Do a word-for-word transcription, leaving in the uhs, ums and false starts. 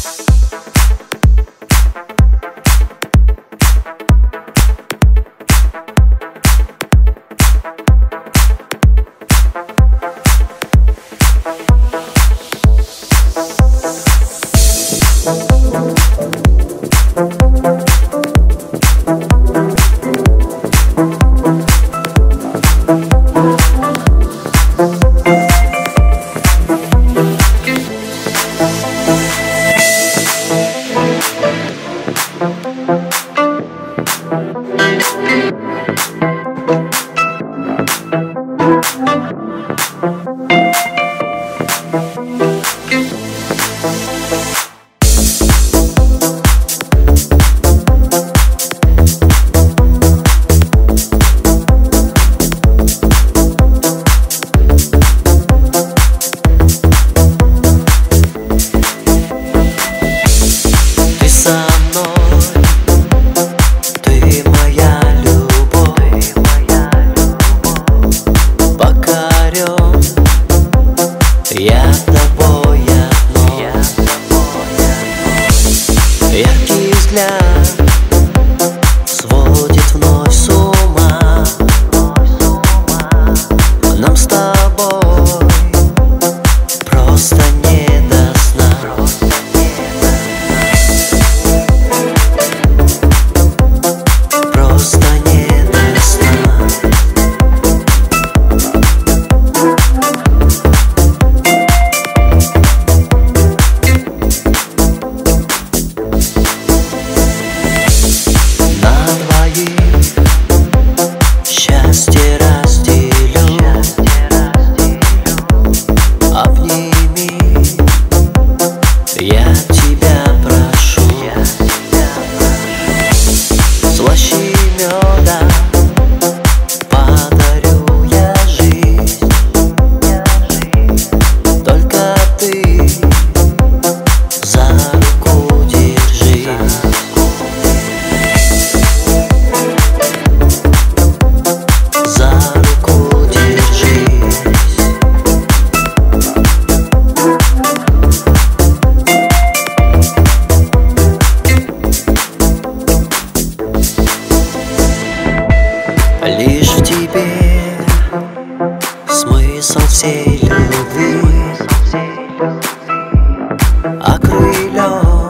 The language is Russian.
Я тобой одно. Яркий взгляд сводит вновь с ума. Нам с тобой просто не до сна. Просто не до сна. Счастье разделю, обними, я тебя прошу. Слаще меда подарю я жизнь. Только ты за руку держи. Лишь в тебе смысл всей любви, окрылен